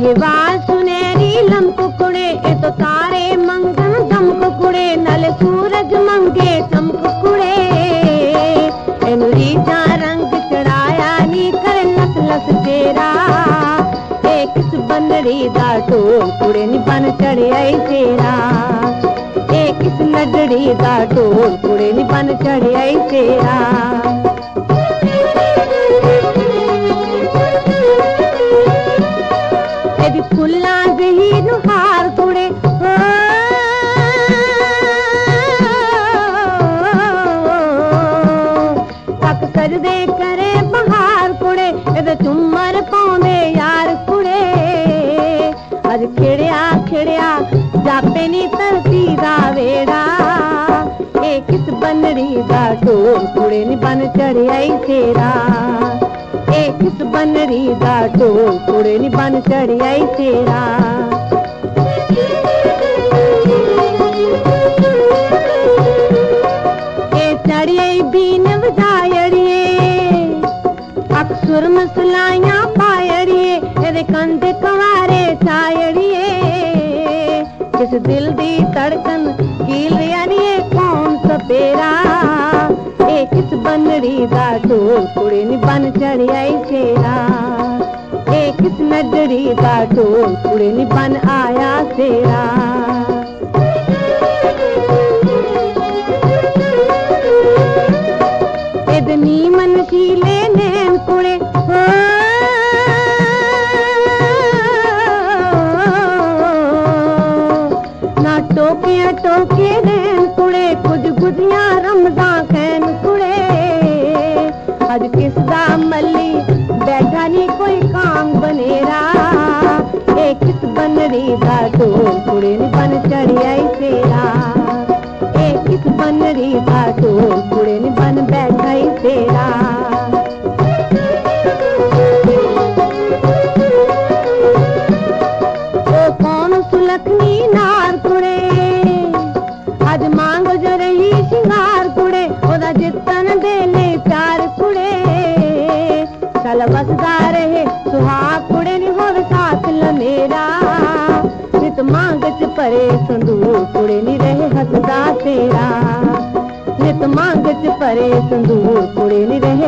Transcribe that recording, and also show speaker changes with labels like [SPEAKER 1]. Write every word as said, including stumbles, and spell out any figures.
[SPEAKER 1] लिबास सुनहरी लंक कुड़े ए तो तारे मंगन दमक कुड़े नल सूरज मंगे चमक कुड़े एनु रीझा रंग चढ़ाया नी कर लस लस तेरा ए किस बनड़ी दा ढोल कुड़े नी बन चढ़िया तेरा ए किस नडड़ी दा ढोल कुड़े नी बन चढ़िया तेरा फुल्ला दही नुहार कुड़े तक सजदे करे बहार कुड़े ए चुमर पाउंदे यार कुड़े अज खिड़िया खिड़िया जापे नी धरती दा वेड़ा ए किस बनड़ी दा ढोल कुड़े नी बन चढ़िया तेरा ए किस बनड़ी दा ढोल कुड़े नी बन चढ़िया तेरा ए चढ़िया बीन बजायड़िए अक्सुर मसलाइया पायड़िए तेरे कंधे कवारे चायड़िए किस दिल दी धड़कन कील यारिए कौन सपेरा ए किस बनड़ी दा ढोल कुड़े नी बन चढ़िया तेरा ए किस नडड़ी दा ढोल कुड़े नी बन आया तेरा एदनी मन शीले नैन कुड़े ना टोकिया टोके नैन कुड़े कुछ गुदिया रमदा खैन कुड़े अज किसदा मल्ली बैठा नी कोई काम बनेरा ए किस बनड़ी दा ढोल कुड़े नी बन चढ़िया तेरा ए किस बनड़ी दा ढोल कुड़े नी बन बैठा तेरा ओ कौन सुलखनी नार कुड़े अज मांग जो रही सिंगार कुड़े ओदा जितन दे ले प्यार कुड़े चल बसदा रहे सुहाग कुड़े नी होवे साथ लमेरा नित मांग च परे संदूर कुड़े नी रहे हसदा तेरा नित मांग च परे संदूर कुड़े नी रहे